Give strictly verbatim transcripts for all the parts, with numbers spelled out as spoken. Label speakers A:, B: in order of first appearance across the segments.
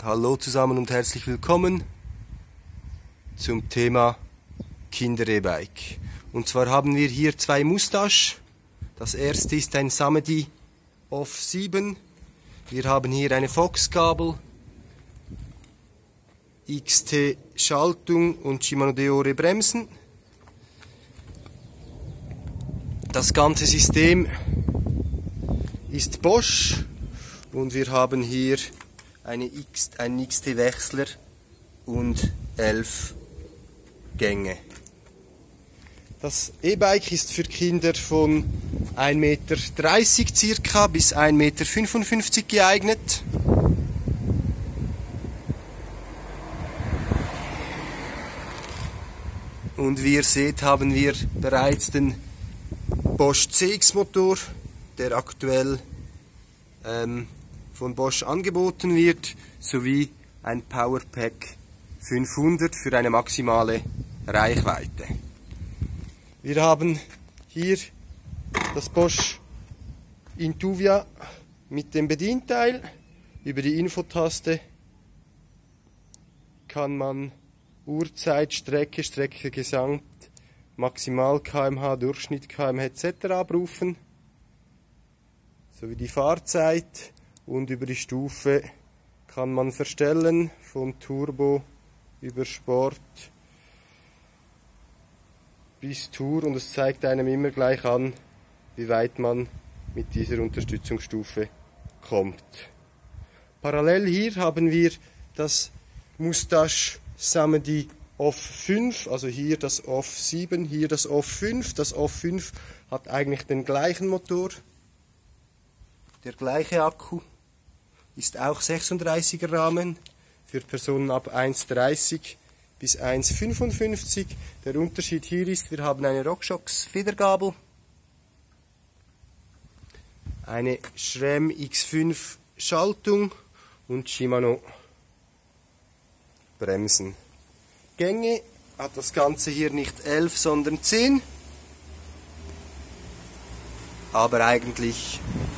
A: Hallo zusammen und herzlich willkommen zum Thema Kinder-E-Bike. Und zwar haben wir hier zwei Moustache. Das erste ist ein Samedy Off sieben. Wir haben hier eine Fox-Gabel, X T Schaltung und Shimano Deore Bremsen. Das ganze System ist Bosch und wir haben hier eine X, einen X T Wechsler und elf Gänge. Das E-Bike ist für Kinder von ein Meter dreißig circa bis ein Meter fünfundfünfzig geeignet. Und wie ihr seht, haben wir bereits den Bosch C X Motor, der aktuell ähm, von Bosch angeboten wird, sowie ein Powerpack fünfhundert für eine maximale Reichweite. Wir haben hier das Bosch Intuvia mit dem Bedienteil. Über die Infotaste kann man Uhrzeit, Strecke, Strecke gesamt, Maximal Kilometer pro Stunde, Durchschnitt Kilometer et cetera abrufen, sowie die Fahrzeit, und über die Stufe kann man verstellen, von Turbo über Sport bis Tour, und es zeigt einem immer gleich an, wie weit man mit dieser Unterstützungsstufe kommt. Parallel hier haben wir das Moustache Samedy Off fünf, also hier das Off sieben, hier das Off fünf. Das Off fünf hat eigentlich den gleichen Motor, der gleiche Akku, ist auch sechsunddreißiger Rahmen für Personen ab eins dreißig bis eins fünfundfünfzig. Der Unterschied hier ist, wir haben eine RockShox Federgabel, eine SRAM X fünf Schaltung und Shimano Bremsen. Gänge hat das Ganze hier nicht elf, sondern zehn, aber eigentlich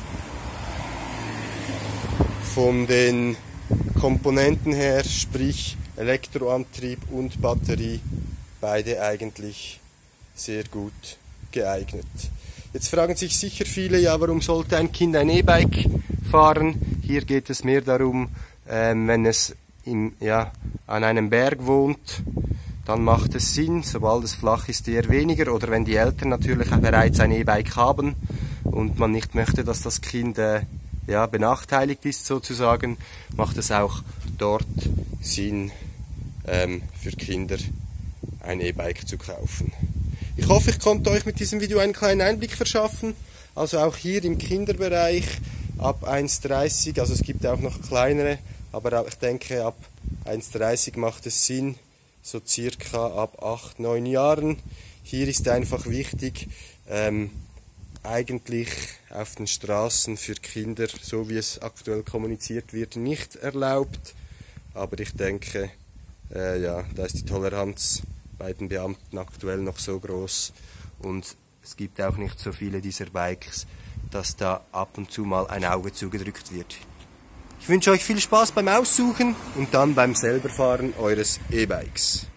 A: von den Komponenten her, sprich Elektroantrieb und Batterie, beide eigentlich sehr gut geeignet. Jetzt fragen sich sicher viele, ja, warum sollte ein Kind ein E-Bike fahren? Hier geht es mehr darum, ähm, wenn es im, ja, an einem Berg wohnt, dann macht es Sinn, sobald es flach ist eher weniger, oder wenn die Eltern natürlich bereits ein E-Bike haben und man nicht möchte, dass das Kind äh, ja, benachteiligt ist sozusagen, macht es auch dort Sinn, ähm, für Kinder ein E-Bike zu kaufen. Ich hoffe, ich konnte euch mit diesem Video einen kleinen Einblick verschaffen. Also auch hier im Kinderbereich ab eins dreißig, also es gibt auch noch kleinere, aber ich denke ab eins dreißig macht es Sinn, so circa ab acht, neun Jahren. Hier ist einfach wichtig, ähm, eigentlich auf den Straßen für Kinder, so wie es aktuell kommuniziert wird, nicht erlaubt. Aber ich denke, äh, ja, da ist die Toleranz bei den Beamten aktuell noch so groß und es gibt auch nicht so viele dieser Bikes, dass da ab und zu mal ein Auge zugedrückt wird. Ich wünsche euch viel Spaß beim Aussuchen und dann beim Selberfahren eures E-Bikes.